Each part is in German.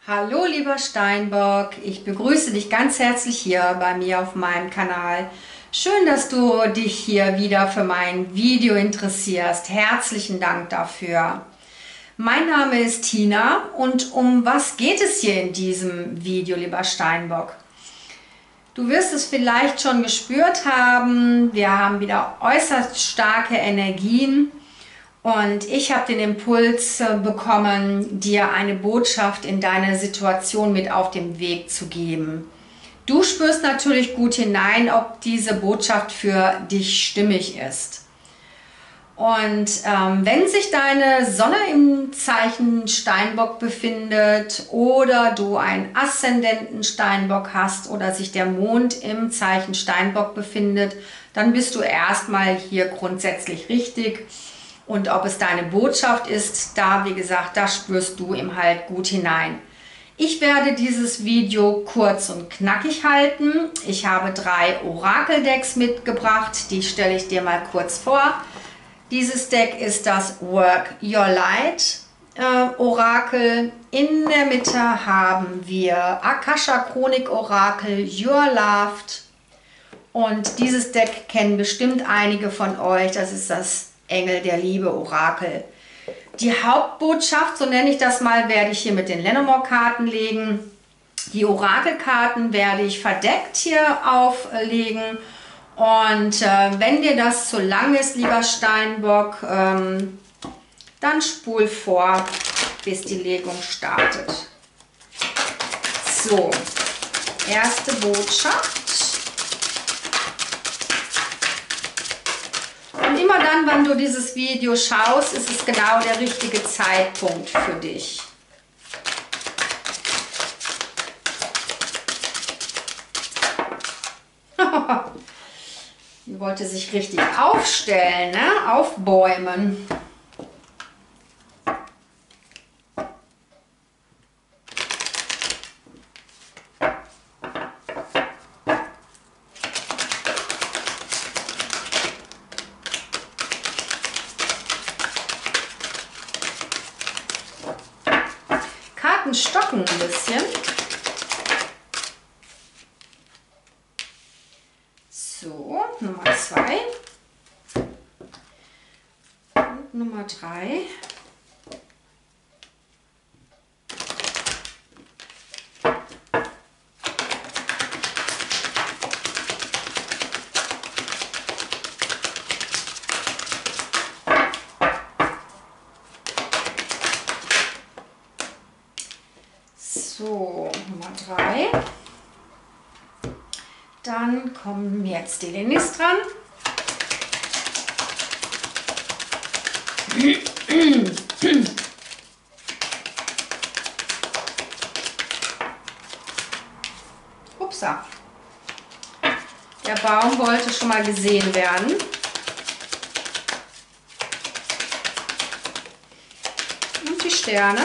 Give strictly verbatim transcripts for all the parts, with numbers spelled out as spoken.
Hallo lieber Steinbock, ich begrüße dich ganz herzlich hier bei mir auf meinem Kanal. Schön, dass du dich hier wieder für mein Video interessierst. Herzlichen Dank dafür. Mein Name ist Tina und um was geht es hier in diesem Video, lieber Steinbock? Du wirst es vielleicht schon gespürt haben, wir haben wieder äußerst starke Energien. Und ich habe den Impuls bekommen, dir eine Botschaft in deine Situation mit auf den Weg zu geben. Du spürst natürlich gut hinein, ob diese Botschaft für dich stimmig ist. Und ähm, wenn sich deine Sonne im Zeichen Steinbock befindet oder du einen Aszendenten Steinbock hast oder sich der Mond im Zeichen Steinbock befindet, dann bist du erstmal hier grundsätzlich richtig. Und ob es deine Botschaft ist, da wie gesagt, da spürst du ihm halt gut hinein. Ich werde dieses Video kurz und knackig halten. Ich habe drei Orakeldecks mitgebracht, die stelle ich dir mal kurz vor. Dieses Deck ist das Work Your Light äh, Orakel. In der Mitte haben wir Akasha Chronik Orakel Your Loved. Und dieses Deck kennen bestimmt einige von euch, das ist das Engel der Liebe Orakel. Die Hauptbotschaft, so nenne ich das mal, werde ich hier mit den Lenormand-Karten legen. Die Orakelkarten werde ich verdeckt hier auflegen. Und äh, wenn dir das zu lang ist, lieber Steinbock, ähm, dann spul vor, bis die Legung startet. So, erste Botschaft. Und immer dann, wenn du dieses Video schaust, ist es genau der richtige Zeitpunkt für dich. Die wollte sich richtig aufstellen, ne? Aufbäumen. Stocken ein bisschen. So, Nummer zwei und Nummer drei. So, Nummer drei. Dann kommen jetzt die Lenis dran. Upsa. Der Baum wollte schon mal gesehen werden. Und die Sterne.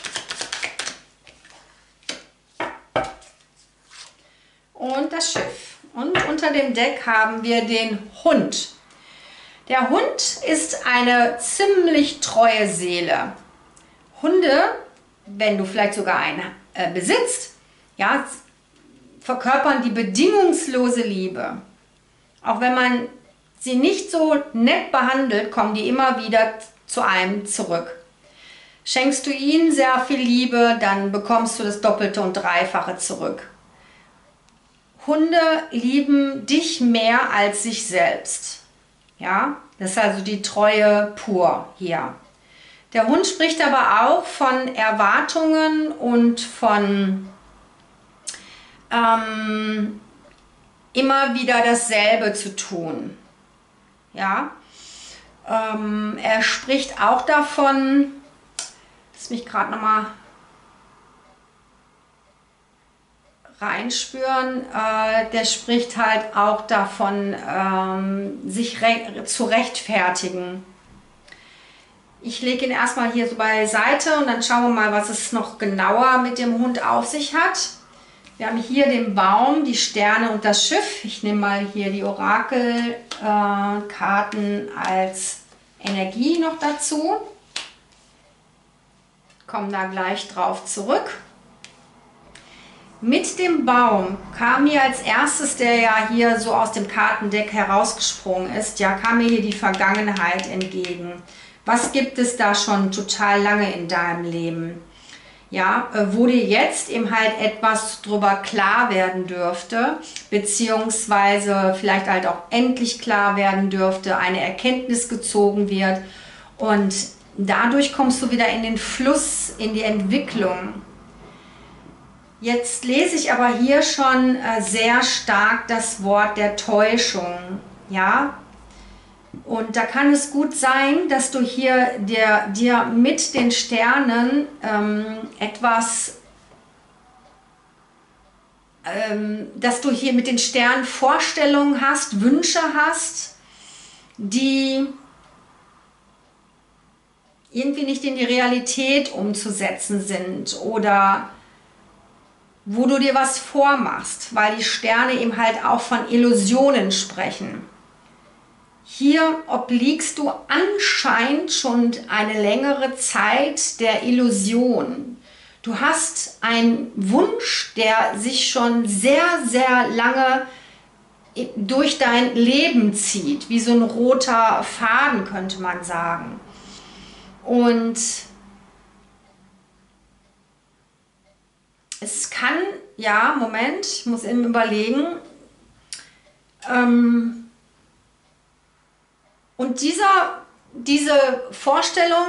Und das Schiff. Und unter dem Deck haben wir den Hund. Der Hund ist eine ziemlich treue Seele. Hunde, wenn du vielleicht sogar einen äh, besitzt, ja, verkörpern die bedingungslose Liebe. Auch wenn man sie nicht so nett behandelt, kommen die immer wieder zu einem zurück. Schenkst du ihnen sehr viel Liebe, dann bekommst du das Doppelte und Dreifache zurück. Hunde lieben dich mehr als sich selbst. Ja, das ist also die Treue pur hier. Der Hund spricht aber auch von Erwartungen und von ähm, immer wieder dasselbe zu tun. Ja, ähm, er spricht auch davon, lass mich gerade noch mal reinspüren, äh, der spricht halt auch davon, ähm, sich re zu rechtfertigen. Ich lege ihn erstmal hier so beiseite und dann schauen wir mal, was es noch genauer mit dem Hund auf sich hat. Wir haben hier den Baum, die Sterne und das Schiff. Ich nehme mal hier die Orakelkarten äh, als Energie noch dazu. Kommen da gleich drauf zurück. Mit dem Baum kam mir als erstes, der ja hier so aus dem Kartendeck herausgesprungen ist, ja, kam mir hier die Vergangenheit entgegen. Was gibt es da schon total lange in deinem Leben? Ja, wo dir jetzt eben halt etwas drüber klar werden dürfte, beziehungsweise vielleicht halt auch endlich klar werden dürfte, eine Erkenntnis gezogen wird und dadurch kommst du wieder in den Fluss, in die Entwicklung. Jetzt lese ich aber hier schon äh, sehr stark das Wort der Täuschung, ja. Und da kann es gut sein, dass du hier dir, dir mit den Sternen ähm, etwas, ähm, dass du hier mit den Sternen Vorstellungen hast, Wünsche hast, die irgendwie nicht in die Realität umzusetzen sind oder wo du dir was vormachst, weil die Sterne eben halt auch von Illusionen sprechen. Hier obliegst du anscheinend schon eine längere Zeit der Illusion. Du hast einen Wunsch, der sich schon sehr, sehr lange durch dein Leben zieht, wie so ein roter Faden, könnte man sagen. Und es kann, ja, Moment, ich muss eben überlegen, ähm, und dieser, diese Vorstellung,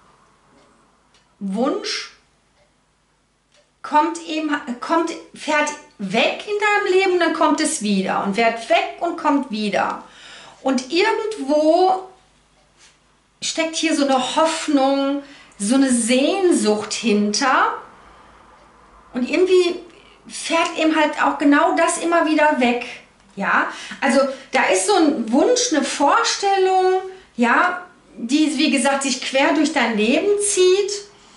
Wunsch, kommt eben, kommt, fährt weg in deinem Leben, dann kommt es wieder und fährt weg und kommt wieder. Und irgendwo steckt hier so eine Hoffnung, so eine Sehnsucht hinter. Und irgendwie fährt eben halt auch genau das immer wieder weg. Ja, also da ist so ein Wunsch, eine Vorstellung, ja, die, wie gesagt, sich quer durch dein Leben zieht.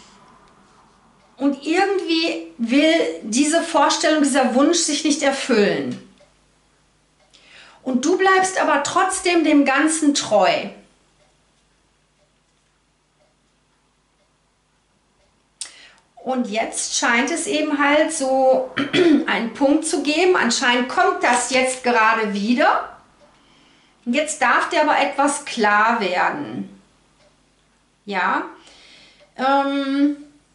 Und irgendwie will diese Vorstellung, dieser Wunsch sich nicht erfüllen. Und du bleibst aber trotzdem dem Ganzen treu. Und jetzt scheint es eben halt so einen Punkt zu geben. Anscheinend kommt das jetzt gerade wieder. Und jetzt darf dir aber etwas klar werden. Ja. Ähm,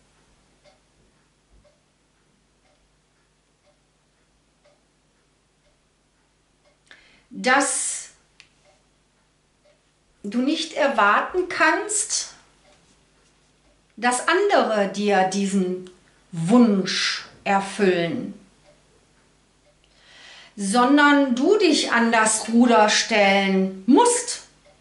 dass du nicht erwarten kannst, dass andere dir diesen Wunsch erfüllen, sondern du dich an das Ruder stellen musst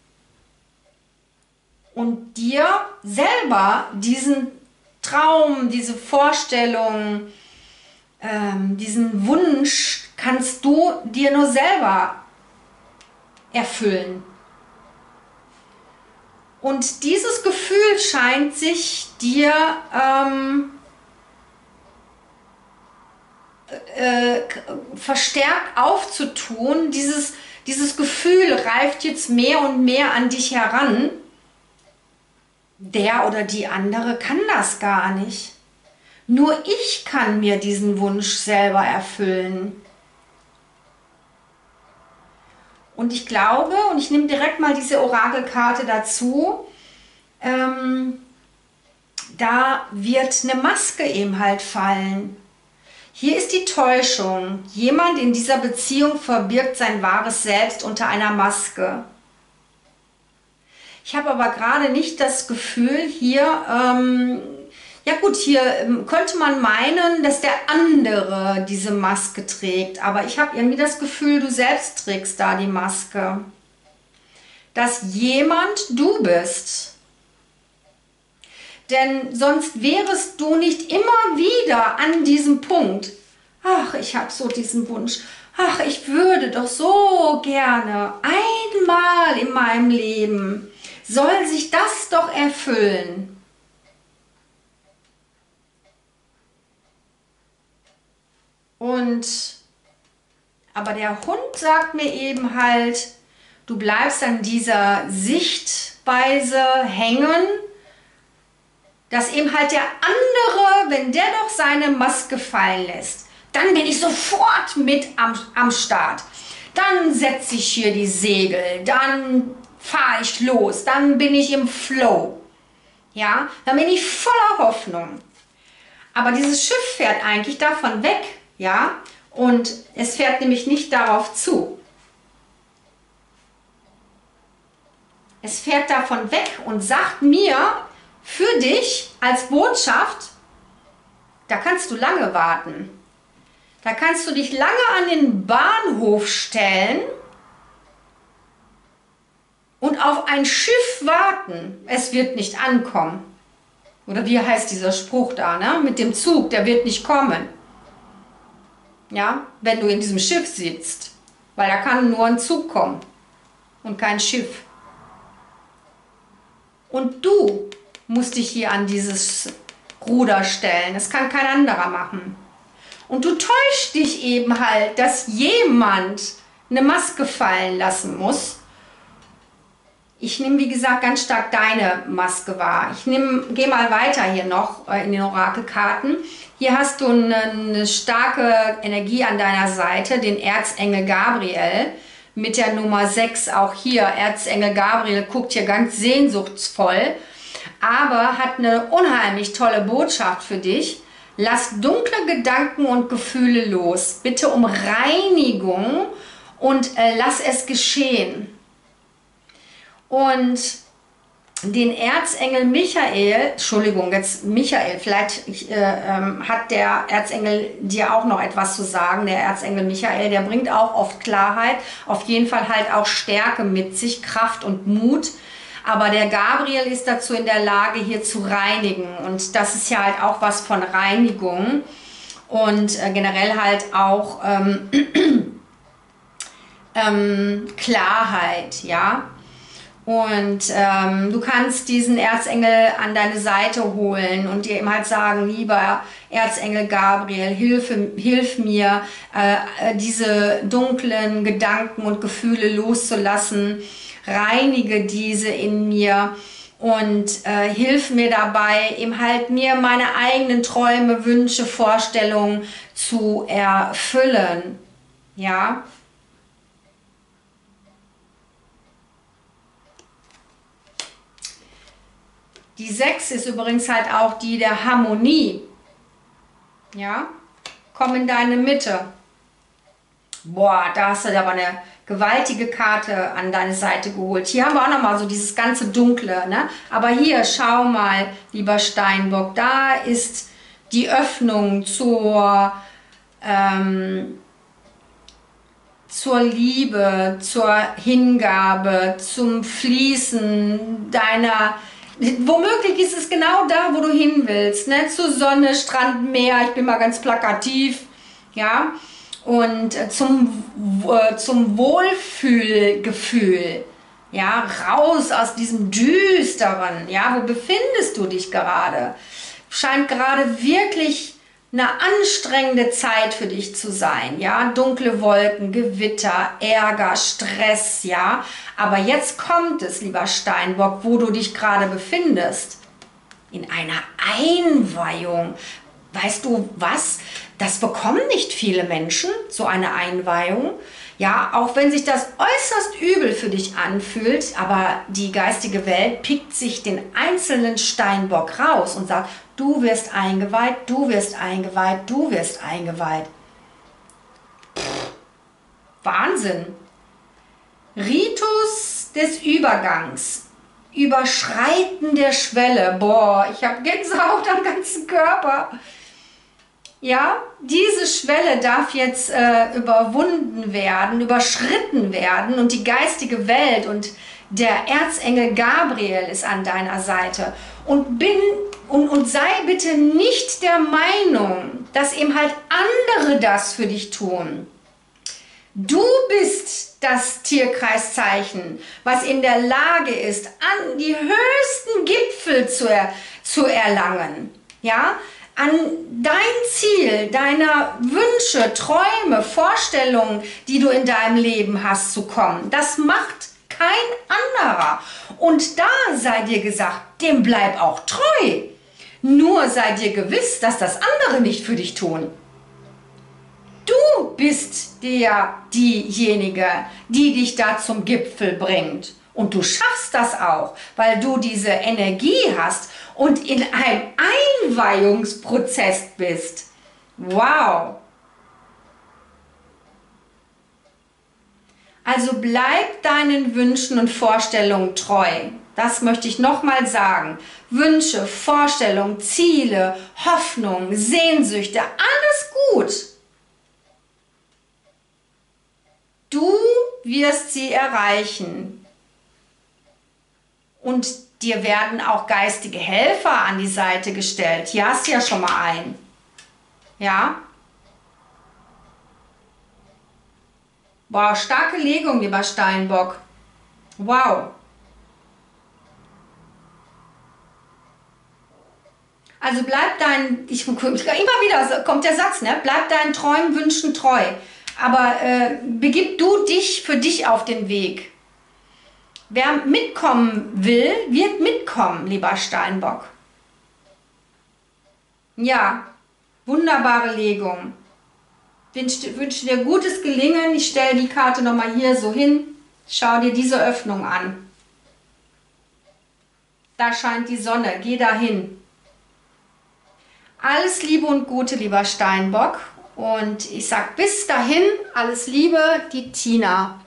und dir selber diesen Traum, diese Vorstellung, ähm, diesen Wunsch kannst du dir nur selber erfüllen. Und dieses Gefühl scheint sich dir ähm, äh, verstärkt aufzutun. Dieses, dieses Gefühl reift jetzt mehr und mehr an dich heran. Der oder die andere kann das gar nicht. Nur ich kann mir diesen Wunsch selber erfüllen. Und ich glaube, und ich nehme direkt mal diese Orakelkarte dazu, ähm, da wird eine Maske eben halt fallen. Hier ist die Täuschung. Jemand in dieser Beziehung verbirgt sein wahres Selbst unter einer Maske. Ich habe aber gerade nicht das Gefühl hier, ähm, ja gut, hier ähm, könnte man meinen, dass der andere diese Maske trägt. Aber ich habe irgendwie das Gefühl, du selbst trägst da die Maske. Dass jemand du bist. Denn sonst wärest du nicht immer wieder an diesem Punkt. Ach, ich habe so diesen Wunsch. Ach, ich würde doch so gerne einmal in meinem Leben soll sich das doch erfüllen. Und aber der Hund sagt mir eben halt, du bleibst an dieser Sichtweise hängen, dass eben halt der andere, wenn der doch seine Maske fallen lässt, dann bin ich sofort mit am, am Start. Dann setze ich hier die Segel, dann fahre ich los, dann bin ich im Flow. Ja, dann bin ich voller Hoffnung. Aber dieses Schiff fährt eigentlich davon weg, ja, und es fährt nämlich nicht darauf zu. Es fährt davon weg und sagt mir für dich als Botschaft, da kannst du lange warten. Da kannst du dich lange an den Bahnhof stellen und auf ein Schiff warten. Es wird nicht ankommen. Oder wie heißt dieser Spruch da, ne? Mit dem Zug, der wird nicht kommen. Ja, wenn du in diesem Schiff sitzt. Weil da kann nur ein Zug kommen und kein Schiff. Und du musst dich hier an dieses Ruder stellen. Das kann kein anderer machen. Und du täuschst dich eben halt, dass jemand eine Maske fallen lassen muss. Ich nehme, wie gesagt, ganz stark deine Maske wahr. Ich gehe mal weiter hier noch äh, in den Orakelkarten. Hier hast du eine, eine starke Energie an deiner Seite, den Erzengel Gabriel mit der Nummer sechs. Auch hier, Erzengel Gabriel guckt hier ganz sehnsuchtsvoll, aber hat eine unheimlich tolle Botschaft für dich. Lass dunkle Gedanken und Gefühle los. Bitte um Reinigung und äh, lass es geschehen. Und den Erzengel Michael, Entschuldigung, jetzt Michael, vielleicht äh, ähm, hat der Erzengel dir auch noch etwas zu sagen. Der Erzengel Michael, der bringt auch oft Klarheit, auf jeden Fall halt auch Stärke mit sich, Kraft und Mut. Aber der Gabriel ist dazu in der Lage, hier zu reinigen. Und das ist ja halt auch was von Reinigung und äh, generell halt auch ähm, ähm, Klarheit, ja. Und ähm, du kannst diesen Erzengel an deine Seite holen und dir ihm halt sagen, lieber Erzengel Gabriel, hilf, hilf mir, äh, diese dunklen Gedanken und Gefühle loszulassen, reinige diese in mir und äh, hilf mir dabei, eben halt mir meine eigenen Träume, Wünsche, Vorstellungen zu erfüllen, ja. Die sechs ist übrigens halt auch die der Harmonie. Ja, komm in deine Mitte. Boah, da hast du aber eine gewaltige Karte an deine Seite geholt. Hier haben wir auch nochmal so dieses ganze Dunkle, ne? Aber hier, schau mal, lieber Steinbock, da ist die Öffnung zur, ähm, zur Liebe, zur Hingabe, zum Fließen deiner... Womöglich ist es genau da, wo du hin willst, ne? Zur Sonne, Strand, Meer, ich bin mal ganz plakativ, ja, und äh, zum, äh, zum Wohlfühlgefühl, ja, raus aus diesem Düsteren, ja, wo befindest du dich gerade? Scheint gerade wirklich eine anstrengende Zeit für dich zu sein, ja, dunkle Wolken, Gewitter, Ärger, Stress, ja, aber jetzt kommt es, lieber Steinbock, wo du dich gerade befindest, in einer Einweihung. Weißt du was? Das bekommen nicht viele Menschen, so eine Einweihung, ja, auch wenn sich das äußerst übel für dich anfühlt, aber die geistige Welt pickt sich den einzelnen Steinbock raus und sagt, du wirst eingeweiht, du wirst eingeweiht, du wirst eingeweiht. Pff, Wahnsinn. Ritus des Übergangs. Überschreiten der Schwelle. Boah, ich habe Gänsehaut am ganzen Körper. Ja, diese Schwelle darf jetzt äh, überwunden werden, überschritten werden und die geistige Welt und der Erzengel Gabriel ist an deiner Seite. Und, bin, und, und sei bitte nicht der Meinung, dass eben halt andere das für dich tun. Du bist das Tierkreiszeichen, was in der Lage ist, an die höchsten Gipfel zu, er, zu erlangen. Ja? An dein Ziel, deiner Wünsche, Träume, Vorstellungen, die du in deinem Leben hast, zu kommen. Das macht kein anderer. Und da sei dir gesagt, dem bleib auch treu. Nur sei dir gewiss, dass das andere nicht für dich tun. Du bist der, diejenige, die dich da zum Gipfel bringt. Und du schaffst das auch, weil du diese Energie hast und in einem Einweihungsprozess bist. Wow! Also bleib deinen Wünschen und Vorstellungen treu. Das möchte ich nochmal sagen. Wünsche, Vorstellungen, Ziele, Hoffnungen, Sehnsüchte, alles gut. Du wirst sie erreichen. Und dir werden auch geistige Helfer an die Seite gestellt. Hier hast du ja schon mal einen. Ja? Wow, starke Legung, lieber Steinbock. Wow. Also bleib dein, ich, immer wieder kommt der Satz, ne? Bleib deinen Träumen, Wünschen treu. Aber äh, begib du dich für dich auf den Weg. Wer mitkommen will, wird mitkommen, lieber Steinbock. Ja, wunderbare Legung. Ich wünsche dir gutes Gelingen. Ich stelle die Karte nochmal hier so hin. Schau dir diese Öffnung an. Da scheint die Sonne. Geh dahin. Alles Liebe und Gute, lieber Steinbock. Und ich sage bis dahin, alles Liebe, die Tina.